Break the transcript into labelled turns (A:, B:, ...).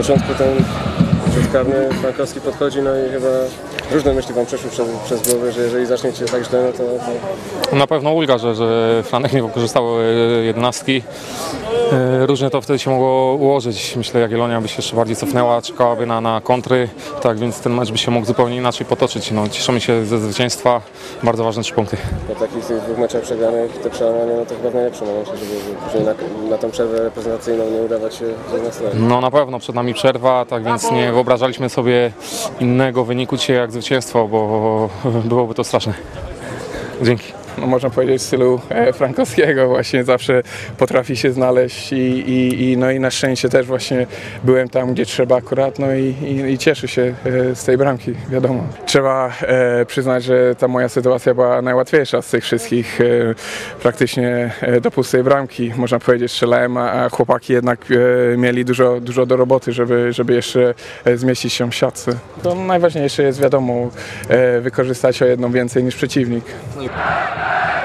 A: początku ten rzut karny Frankowski podchodzi, no i chyba różne myśli wam przeszły przez głowę, że jeżeli zaczniecie tak źle, no to...
B: Na pewno ulga, że Franek nie wykorzystał 11. Różnie to wtedy się mogło ułożyć. Myślę, Jagiellonia by się jeszcze bardziej cofnęła, czekałaby na kontry, tak więc ten mecz by się mógł zupełnie inaczej potoczyć. No, cieszymy się ze zwycięstwa, bardzo ważne 3 punkty.
A: Po takich tych 2 meczach przegranych te przełamanie, no to chyba w najlepszym momencie, żeby później na tą przerwę reprezentacyjną nie udawać się z nastrojem.
B: No na pewno, przed nami przerwa, tak więc nie wyobrażaliśmy sobie innego wyniku dzisiaj jak zwycięstwo, bo byłoby to straszne. Dzięki.
C: No, można powiedzieć w stylu Frankowskiego, właśnie zawsze potrafi się znaleźć no i na szczęście też właśnie byłem tam, gdzie trzeba akurat, no i cieszę się z tej bramki, wiadomo. Trzeba przyznać, że ta moja sytuacja była najłatwiejsza z tych wszystkich, praktycznie do pustej bramki, można powiedzieć, strzelałem, a chłopaki jednak mieli dużo do roboty, żeby jeszcze zmieścić się w siatce. To najważniejsze jest, wiadomo, wykorzystać o jedną więcej niż przeciwnik.